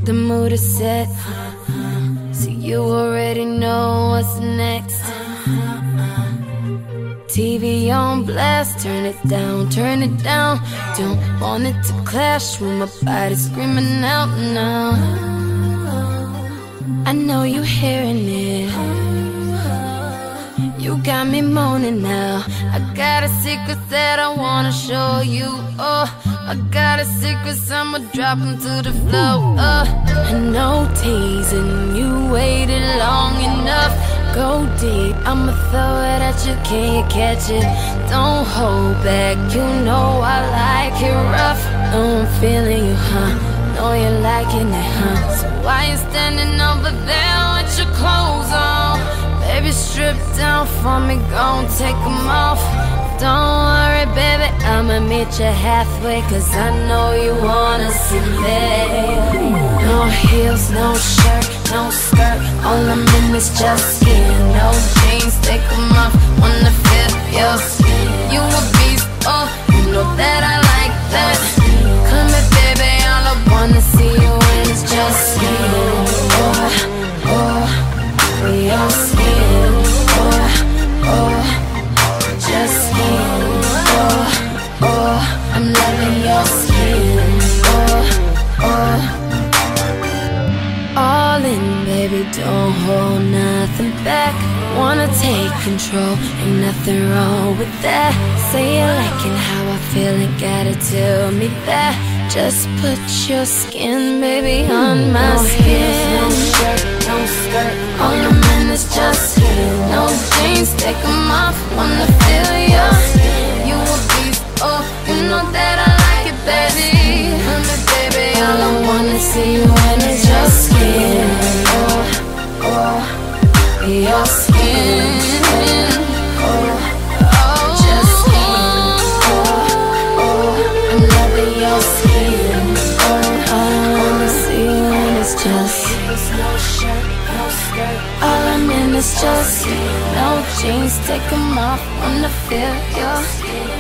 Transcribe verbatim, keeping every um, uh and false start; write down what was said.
The mood is set, so you already know what's next. T V on blast, turn it down, turn it down. Don't want it to clash with my body screaming out now. I know you hearing it. You got me moaning now. I got a secret that I wanna show you. Oh, I got a secret, I'ma drop them to the floor. Uh, and no teasing, you waited long enough. Go deep, I'ma throw it at you, can you catch it? Don't hold back, you know I like it rough. Oh, I'm feeling you, huh? Know you're liking it, huh? So why you standing over there with your clothes on? Baby, strip down for me, gon' take them off. Don't worry, baby, I'ma meet you halfway, cause I know you wanna see me. No heels, no shirt, no skirt, all I'm in is just skin. No jeans, take them off, wanna feel your skin. You a beast, oh, you know that I like that. Come here, baby, all I wanna see you in is just skin. Oh, oh, your skin. Oh, oh, just skin. Oh, oh, I'm loving your skin. Oh, oh, all in, baby, don't hold nothing back. Wanna take control, ain't nothing wrong with that. Say you liking how I feel and gotta tell me that. Just put your skin, baby, on my skin. No shirt, no skirt, all I'm in is just skin. No jeans, take them off, wanna feel your skin. You a beast, oh, you know that I like it, baby. Come here, baby, all I wanna see you in is your skin. Oh, oh, your skin. Oh, oh, just skin. Oh, oh, I'm loving your skin. Oh, all I wanna see you in is just no shirt, no skirt. All I'm in is just no jeans, take them off, wanna feel your skin.